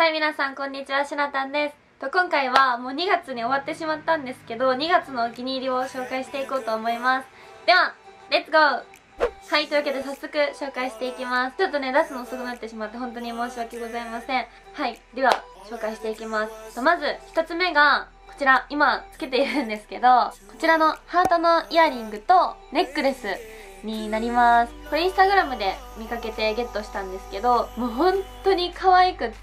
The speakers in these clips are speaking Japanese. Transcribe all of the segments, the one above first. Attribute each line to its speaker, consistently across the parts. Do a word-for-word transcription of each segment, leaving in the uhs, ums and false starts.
Speaker 1: はい、皆さんこんにちは、しなたんです。と今回はもうにがつに終わってしまったんですけど、にがつのお気に入りを紹介していこうと思います。ではレッツゴー。はい、というわけで早速紹介していきます。ちょっとね出すの遅くなってしまって本当に申し訳ございません。はい、では紹介していきます。まずひとつめがこちら、今つけているんですけど、こちらのハートのイヤリングとネックレスになります。これインスタグラムで見かけてゲットしたんですけど、もう本当に可愛くって、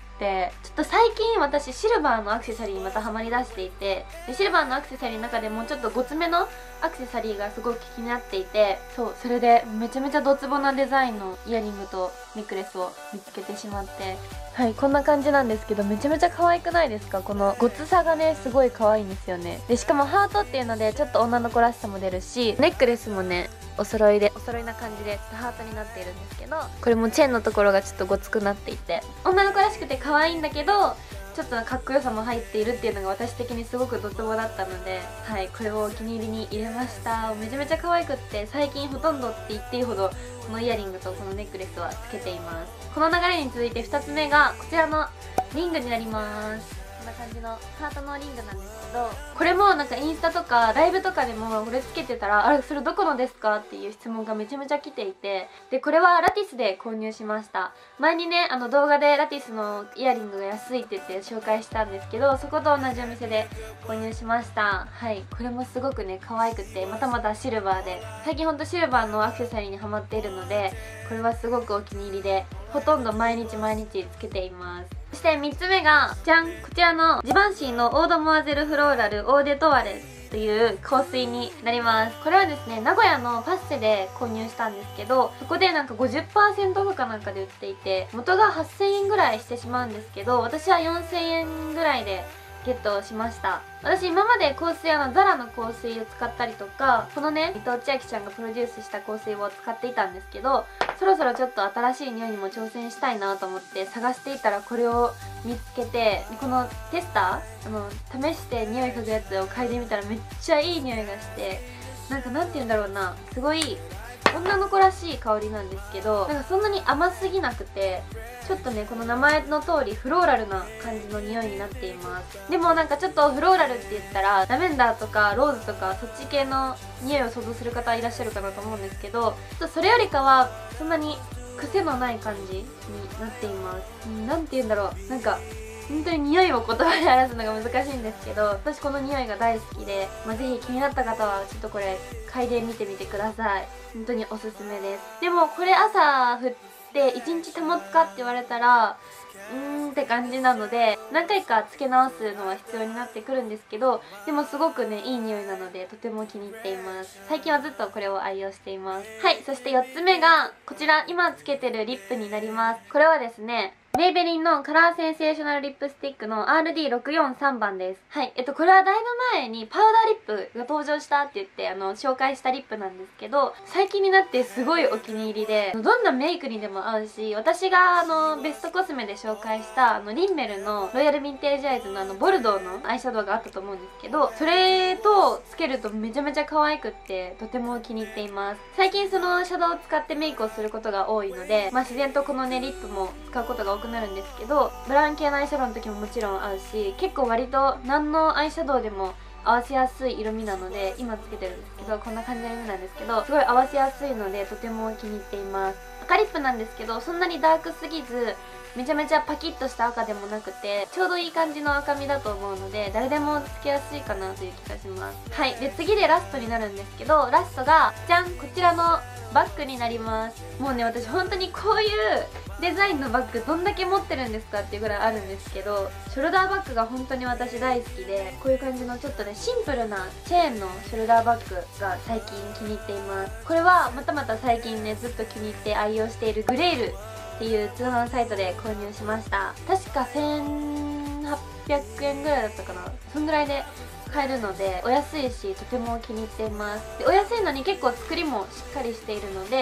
Speaker 1: ちょっと最近私シルバーのアクセサリーにまたハマりだしていて、でシルバーのアクセサリーの中でもちょっとごつめのアクセサリーがすごく気になっていて、そうそれでめちゃめちゃドツボなデザインのイヤリングとネックレスを見つけてしまって、はい、こんな感じなんですけど、めちゃめちゃ可愛くないですか？このごつさがねすごい可愛いんですよね。でしかもハートっていうのでちょっと女の子らしさも出るし、ネックレスもねお揃いでお揃いな感じでちょっとハートになっているんですけど、これもチェーンのところがちょっとごつくなっていて、女の子らしくて可愛いんだけどちょっとかっこよさも入っているっていうのが私的にすごくドツボだったので、はい、これをお気に入りに入れました。めちゃめちゃ可愛くって、最近ほとんどって言っていいほどこのイヤリングとこのネックレスはつけています。この流れに続いてふたつめがこちらのリングになります。こんな感じのハートのリングなんですけど、これもなんかインスタとかライブとかでもこれつけてたら、あれそれどこのですかっていう質問がめちゃめちゃ来ていて、でこれはラティスで購入しました。前にねあの動画でラティスのイヤリングが安いって言って紹介したんですけど、そこと同じお店で購入しました。はい、これもすごくね可愛くて、またまたシルバーで、最近ほんとシルバーのアクセサリーにハマっているので、これはすごくお気に入りで、ほとんど毎日毎日つけています。そしてみっつめがじゃん、こちらのジバンシーのオードモアゼルフローラルオーデトワレスという香水になります。これはですね名古屋のパッセで購入したんですけど、そこでなんか ごじゅっパーセント オフかなんかで売っていて、元がはっせんえんぐらいしてしまうんですけど、私はよんせんえんぐらいでゲットしました。私今まで香水、あのザラの香水を使ったりとか、このね伊藤千秋ちゃんがプロデュースした香水を使っていたんですけど、そろそろちょっと新しい匂いにも挑戦したいなと思って探していたらこれを見つけて、このテスターあの試して匂い嗅ぐやつを嗅いでみたらめっちゃいい匂いがして、なんかなんて言うんだろうな、すごい女の子らしい香りなんですけど、なんかそんなに甘すぎなくて、ちょっとねこの名前の通りフローラルな感じの匂いになっています。でもなんかちょっとフローラルって言ったらラベンダーとかローズとかそっち系の匂いを想像する方いらっしゃるかなと思うんですけど、ちょっとそれよりかはそんなに癖のない感じになっています。なんて言うんだろう、なんか本当に匂いを言葉で表すのが難しいんですけど、私この匂いが大好きで、まあ、ぜひ気になった方はちょっとこれ嗅いでみてみてください。本当におすすめです。でもこれ朝振っていちにち保つかって言われたらうーんって感じなので、何回かつけ直すのは必要になってくるんですけど、でもすごくねいい匂いなのでとても気に入っています。最近はずっとこれを愛用しています。はい、そしてよっつめがこちら、今つけてるリップになります。これはですねメイベリンのカラーセンセーショナルリップスティックの アールディーろくよんさん 番です。はい、えっとこれはだいぶ前にパウダーリップが登場したって言ってあの紹介したリップなんですけど、最近になってすごいお気に入りで、どんなメイクにでも合うし、私があのベストコスメで紹介したあのリンメルのロイヤルヴィンテージアイズのあのボルドーのアイシャドウがあったと思うんですけど、それとつけるとめちゃめちゃ可愛くってとても気に入っています。最近そのシャドウを使ってメイクをすることが多いので、まあ自然とこのねリップも使うことが多くなるんですけど、ブラウン系のアイシャドウの時ももちろん合うし、結構割と何のアイシャドウでも合わせやすい色味なので、今つけてるんですけどこんな感じの色味なんですけど、すごい合わせやすいのでとても気に入っています。赤リップなんですけど、そんなにダークすぎずめちゃめちゃパキッとした赤でもなくて、ちょうどいい感じの赤みだと思うので誰でもつけやすいかなという気がします。はい、で次でラストになるんですけど、ラストがじゃん、こちらのバッグになります。もうね私本当にこういうデザインのバッグどんだけ持ってるんですかっていうぐらいあるんですけど、ショルダーバッグが本当に私大好きで、こういう感じのちょっとねシンプルなチェーンのショルダーバッグが最近気に入っています。これはまたまた最近ねずっと気に入って愛用しているグレイルっていう通販サイトで購入しました。確かせんはっぴゃくえんぐらいだったかな、そんぐらいで買えるのでお安いしとても気に入っています。でお安いのに結構作りもしっかりしているので、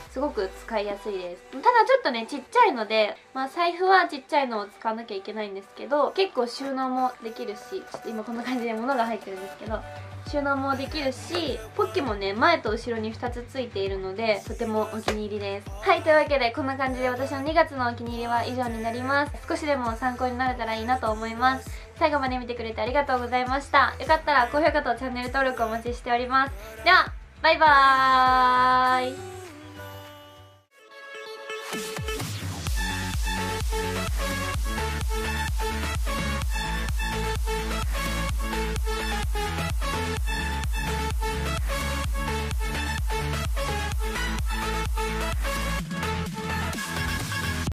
Speaker 1: すごく使いやすいです。ただちょっとねちっちゃいので、まあ、財布はちっちゃいのを使わなきゃいけないんですけど、結構収納もできるし、ちょっと今こんな感じで物が入ってるんですけど、収納もできるし、ポッケもね前と後ろにふたつついているのでとてもお気に入りです。はい、というわけでこんな感じで私のにがつのお気に入りは以上になります。少しでも参考になれたらいいなと思います。最後まで見てくれてありがとうございました。よかったら高評価とチャンネル登録お待ちしております。ではバイバーイ。